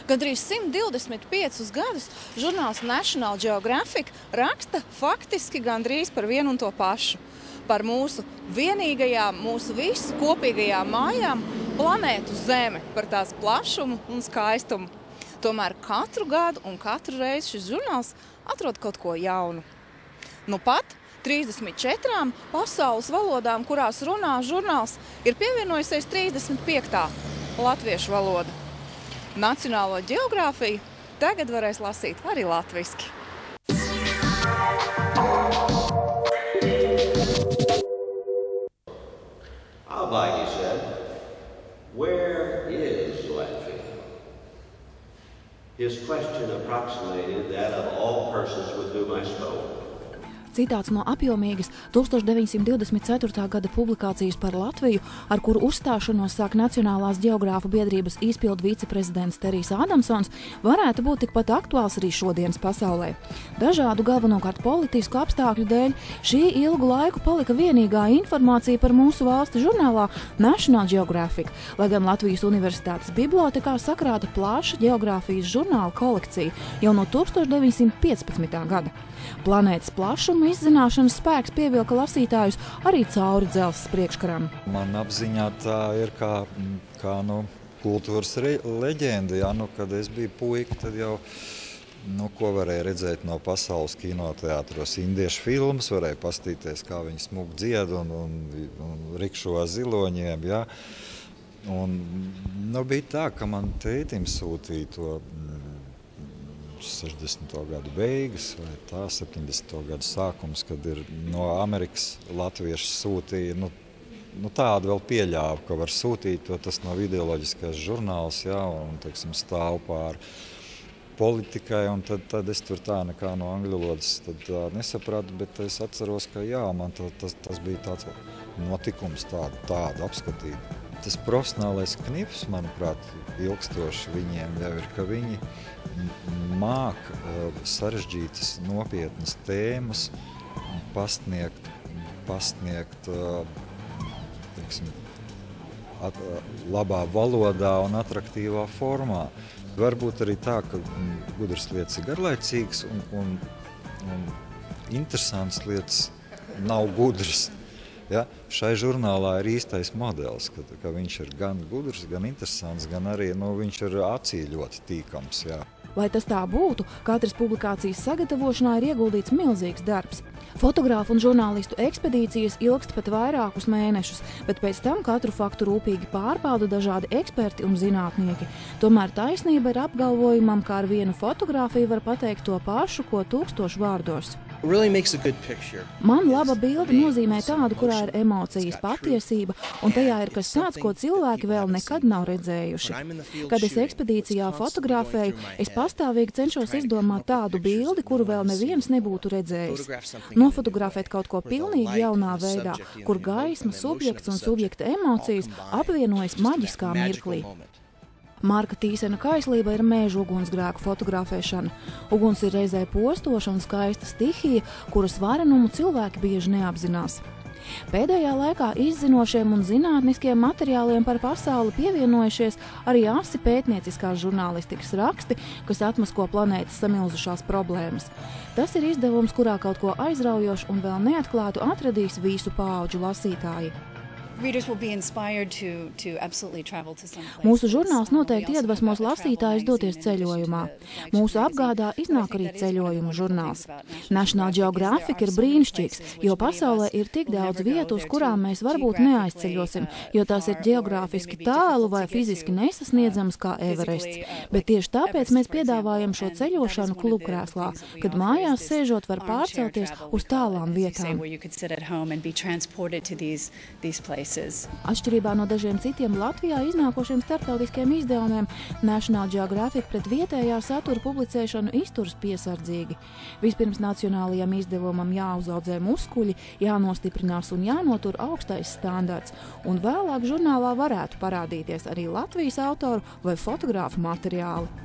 Gandrīz 125 gadus žurnāls National Geographic raksta faktiski gandrīz par vienu un to pašu. Par mūsu vienīgajām, mūsu visu kopīgajām mājām, planētu Zeme, par tās plašumu un skaistumu. Tomēr katru gadu un katru reizi šis žurnāls atrod kaut ko jaunu. Nu pat 34 pasaules valodām, kurās runā žurnāls, ir pievienojusies 35. latviešu valoda. Nacionālo ģeogrāfiju tagad varēs lasīt arī latviski. Albagi said, "Where is Latvia?" His question approximated that of all persons with whom I spoke. Citāts no apjomīgas 1924. gada publikācijas par Latviju, ar kuru uzstāšanos sāk Nacionālās ģeogrāfu biedrības izpildu viceprezidents Terijs Ādamsons, varētu būt tikpat aktuāls arī šodienas pasaulē. Dažādu galvenokārt politisku apstākļu dēļ šī ilgu laiku palika vienīgā informācija par mūsu valsti žurnālā National Geographic, lai gan Latvijas Universitātes bibliotekā sakrāta plaša ģeogrāfijas žurnāla kolekcija jau no 1915. gada. Planētas plašuma izzināšanas spēks pievilka lasītājus arī cauri dzelzs priekškaram. Man apziņā tā ir kā kultūras leģenda. Ja, kad es biju puika, tad jau ko varēja redzēt no pasaules kinoteātros. Indiešu filmas varēja pastīties, kā viņi smuk dzied un rikšo ziloņiem. Ja. Un, bija tā, ka man tētim sūtīja to 60. gadu beigas vai tā 70. gadu sākums, kad ir no Amerikas latvieši sūtīja, tādu vēl pieļāva, ka var sūtīt to, tas nav ideoloģiskais žurnāls, ja, un, teiksim, stāv pār politikai, un tad es tur tā nekā no angļu valodas nesapratu, bet es atceros, ka jā, man tas bija tāds notikums, tādu apskatīt. Tas profesionālais knips, manuprāt, ilgstoši viņiem jau ir, ka viņi māk sarežģītas, nopietnas tēmas pasniegt teiksim, labā valodā un atraktīvā formā. Varbūt arī tā, ka gudras lietas ir garlaicīgas un interesantas lietas nav gudras. Ja, šai žurnālā ir īstais modelis, ka viņš ir gan gudrs, gan interesants, gan arī viņš ir acī ļoti tīkams. Ja. Lai tas tā būtu, katras publikācijas sagatavošanā ir ieguldīts milzīgs darbs. Fotogrāfu un žurnālistu ekspedīcijas ilgst pat vairākus mēnešus, bet pēc tam katru faktu rūpīgi pārbauda dažādi eksperti un zinātnieki. Tomēr taisnība ir apgalvojumam, ka ar vienu fotogrāfiju var pateikt to pašu, ko 1000 vārdos. Man laba bilde nozīmē tādu, kurā ir emocijas, patiesība, un tajā ir kas tāds, ko cilvēki vēl nekad nav redzējuši. Kad es ekspedīcijā fotografēju, es pastāvīgi cenšos izdomāt tādu bildi, kuru vēl neviens nebūtu redzējis. Nofotografēt kaut ko pilnīgi jaunā veidā, kur gaisma, subjekts un subjekta emocijas apvienojas maģiskā mirklī. Marka Tīsena kaislība ir mēžu ugunsgrēku fotografēšana. Uguns ir reizē postoša un skaista stihija, kuras varenumu cilvēki bieži neapzinās. Pēdējā laikā izzinošiem un zinātniskiem materiāliem par pasauli pievienojušies arī asi pētnieciskās žurnālistikas raksti, kas atmasko planētas samilzušās problēmas. Tas ir izdevums, kurā kaut ko aizraujošu un vēl neatklātu atradīs visu paudžu lasītāji. Mūsu žurnāls noteikti iedvesmos lasītājus doties ceļojumā. Mūsu apgādā iznāk arī ceļojumu žurnāls. National Geographic ir brīnišķīgs, jo pasaulē ir tik daudz vietu, uz kurām mēs varbūt neaizceļosim, jo tās ir ģeogrāfiski tālu vai fiziski nesasniedzamas kā Everests. Bet tieši tāpēc mēs piedāvājam šo ceļošanu klubkrēslā, kad mājās sēžot var pārcelties uz tālām vietām. Atšķirībā no dažiem citiem Latvijā iznākošiem starptautiskiem izdevumiem, National Geographic pret vietējā satura publicēšanu izturas piesardzīgi. Vispirms nacionālajam izdevumam jāuzaudzē muskuļi, jānostiprinās un jānotur augstais standarts, un vēlāk žurnālā varētu parādīties arī Latvijas autoru vai fotogrāfu materiāli.